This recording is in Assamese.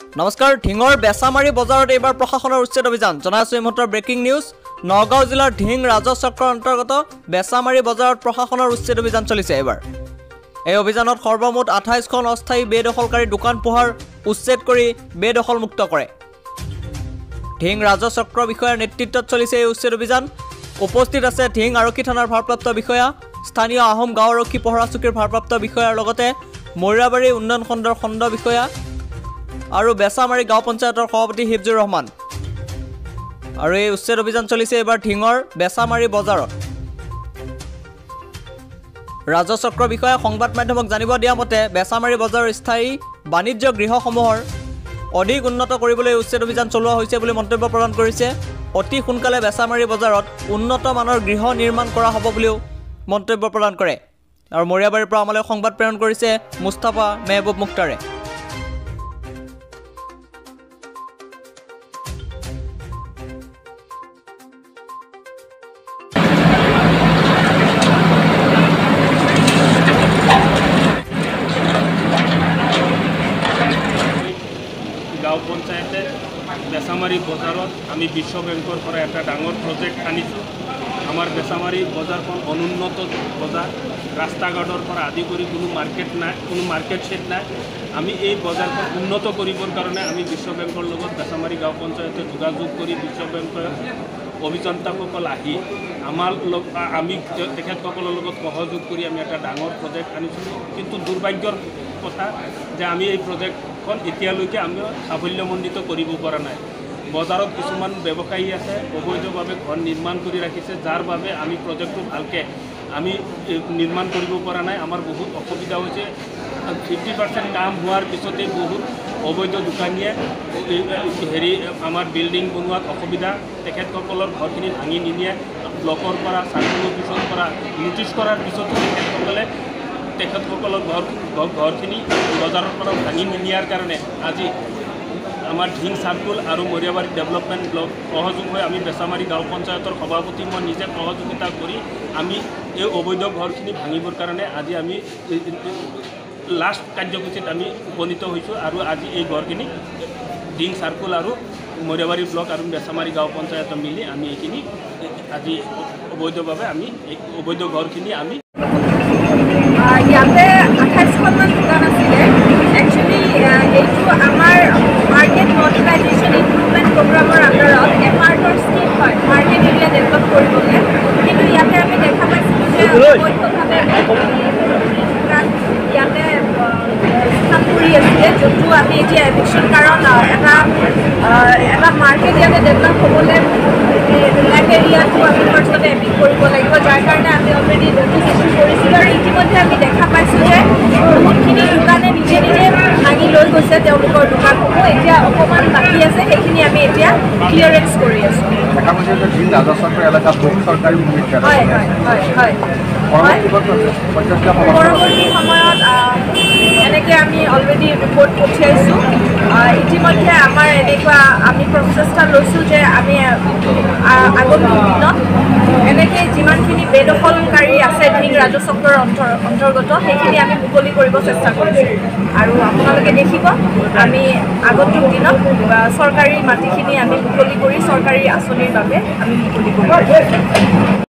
নমস্কাৰ ঢিঙৰ বেচামাৰী বজাৰত এইবাৰ প্ৰশাসনৰ উচ্ছেদ অভিযান জনাইছো এই মুহূৰ্তৰ ব্ৰেকিং নিউজ নগাঁও জিলাৰ ঢিং ৰাজচক্ৰৰ অন্তৰ্গত বেচামাৰী বজাৰত প্ৰশাসনৰ উচ্ছেদ অভিযান চলিছে এইবাৰ এই অভিযানত সৰ্বমুঠ 28খন অস্থায়ী বেদখলকাৰী দোকান পোহাৰ উচ্ছেদ কৰি বেদখলমুক্ত কৰে ঢিং ৰাজচক্ৰ বিষয়াৰ নেতৃত্বত চলিছে এই উচ্ছেদ অভিযান উপস্থিত আছে ঢিং আৰক্ষী থানাৰ ভাৰপ্ৰাপ্ত বিষয়া স্থানীয় আহোম গাঁও আৰক্ষী পহৰা চকীৰ ভাৰপ্ৰাপ্ত বিষয়াৰ লগতে মৰিৰাবাৰী উন্নয়ন খণ্ডৰ খণ্ড বিষয়া আৰু বেচামাৰী গাঁও পঞ্চায়তৰ সভাপতি হিফজুৰ ৰহমান আৰু এই উচ্ছেদ অভিযান চলিছে এবাৰ ঢিঙৰ বেচামাৰী বজাৰত ৰাজচক্ৰ বিষয়া সংবাদ মাধ্যমক জানিব দিয়া মতে বেচামাৰী বজাৰৰ স্থায়ী বাণিজ্য গৃহসমূহৰ অধিক উন্নত কৰিবলৈ উচ্ছেদ অভিযান চলোৱা হৈছে বুলি মন্তব্য প্ৰদান কৰিছে অতি সোনকালে বেচামাৰী বজাৰত উন্নত মানৰ গৃহ নিৰ্মাণ কৰা হ'ব বুলিও মন্তব্য প্ৰদান কৰে আৰু মৰিয়াবাৰীৰ পৰা আমালৈ সংবাদ প্ৰেৰণ কৰিছে মুস্তাফা মেহবুব মুক্তাৰে গাঁও পঞ্চায়তে বেচামাৰী বজাৰত আমি বিশ্ব বেংকৰ পৰা এটা ডাঙৰ প্ৰজেক্ট আনিছোঁ আমাৰ বেচামাৰী বজাৰখন অনুন্নত বজাৰ ৰাস্তা ঘাটৰ পৰা আদি কৰি কোনো মাৰ্কেট নাই কোনো মাৰ্কেট ছেট নাই আমি এই বজাৰখন উন্নত কৰিবৰ কাৰণে আমি বিশ্ব বেংকৰ লগত বেচামাৰী গাঁও পঞ্চায়তে যোগাযোগ কৰি বিশ্ব বেংকৰ অভিযন্তাসকল আহি আমি তেখেতসকলৰ লগত সহযোগ কৰি আমি এটা ডাঙৰ প্ৰজেক্ট আনিছোঁ কিন্তু দুৰ্ভাগ্যৰ কথা যে আমি এই প্ৰজেক্টখন এতিয়ালৈকে আমি সাফল্যমণ্ডিত কৰিব পৰা নাই বজাৰত কিছুমান ব্যৱসায়ী আছে অবৈধভাৱে ঘৰ নিৰ্মাণ কৰি ৰাখিছে যাৰ বাবে আমি প্ৰজেক্টটো ভালকৈ আমি নিৰ্মাণ কৰিব পৰা নাই আমাৰ বহুত অসুবিধা হৈছে 50% কাম হোৱাৰ পিছতে বহুত অবৈধ দোকানীয়ে আমাৰ বিল্ডিং বনোৱাত অসুবিধা তেখেতসকলৰ ঘৰখিনি ভাঙি নিনিয়ে ব্লকৰ পৰা চাৰ্কুল অফিচৰ পৰা নোটিছ কৰাৰ পিছতো তেখেতসকলৰ ঘৰখিনি বজাৰৰ পৰা ভাঙি নিনিয়াৰ কাৰণে আজি আমাৰ ঢিং চাৰ্কুল আৰু মৰিয়াবাৰী ডেভেলপমেণ্ট ব্লক সহযোগ হৈ আমি বেচামাৰী গাঁও পঞ্চায়তৰ সভাপতি মই নিজে সহযোগিতা কৰি আমি এই অবৈধ ঘৰখিনি ভাঙিবৰ কাৰণে আজি আমি লাষ্ট কাৰ্যসূচীত আমি উপনীত হৈছোঁ আৰু আজি এই ঘৰখিনি ঢিং চাৰ্কুল আৰু মৰিয়াবাৰী ব্লক আৰু বেচামাৰী গাঁও পঞ্চায়ত মিলি আমি এইখিনি আজি অবৈধভাৱে আমি এই অবৈধ ঘৰখিনি আমি ইয়াতে 28খনমান দোকান আছিলে একচুৱেলি এইটো আমাৰ মাৰ্কেট মডিফাইজেশ্যন ইম্প্ৰুভমেণ্ট প্ৰগ্ৰামৰ আণ্ডাৰত এপাৰ্টৰ স্কিম হয় মাৰ্কেট এৰিয়া ডেভেলপ কৰিবলৈ কিন্তু ইয়াতে আমি দেখা পাইছিলোঁ যে অবৈধভাৱে ইয়াতে স্থান কৰি আছিলে যোনটো আমি এতিয়া এভিকশ্যন কাৰণ এটা মাৰ্কেট ইয়াতে ডেভেলপ হ'বলৈ ব্লেক এৰিয়াটো আমি ফাৰ্ষ্টতে এভিক কৰিব লাগিব যাৰ কাৰণে আমি অলৰেডি নটিছ ইছ্যু কৰিছিলোঁ আৰু ইতিমধ্যে আমি দেখা পাইছোঁ যে বহুতখিনি দোকানে নিজে নিজে ভাঙি লৈ গৈছে তেওঁলোকৰ দোকানসমূহ এতিয়া অকণমান বাকী আছে সেইখিনি আমি এতিয়া ক্লিয়াৰেঞ্চ কৰি আছোঁ হয় হয় হয় হয় পৰৱৰ্তী সময়ত এনেকৈ আমি অলৰেডি ৰিপৰ্ট পঠিয়াইছোঁ ইতিমধ্যে আমাৰ এনেকুৱা আমি প্ৰচেষ্টা লৈছোঁ যে আমি আগন্তুক দিনত এনেকৈ যিমানখিনি বেদখলকাৰী আছে ঢিং ৰাজচক্ৰৰ অন্তৰ্গত সেইখিনি আমি মুকলি কৰিব চেষ্টা কৰিছোঁ আৰু আপোনালোকে দেখিব আমি আগন্তুক দিনত চৰকাৰী মাটিখিনি আমি মুকলি কৰি চৰকাৰী আঁচনিৰ বাবে আমি মুকলি কৰিম